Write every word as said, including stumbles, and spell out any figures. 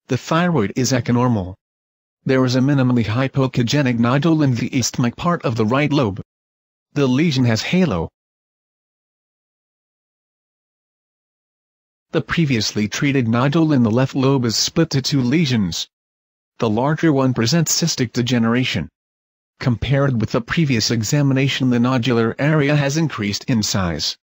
The thyroid is echonormal. There is a minimally hypoechogenic nodule in the isthmic part of the right lobe. The lesion has halo. The previously treated nodule in the left lobe is split to two lesions. The larger one presents cystic degeneration. Compared with the previous examination, the nodular area has increased in size.